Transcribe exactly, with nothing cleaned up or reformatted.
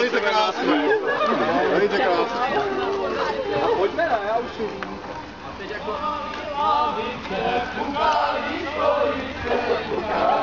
Velice krásné. Velice krásné. Pojďme na, já už jdu. A teď jako...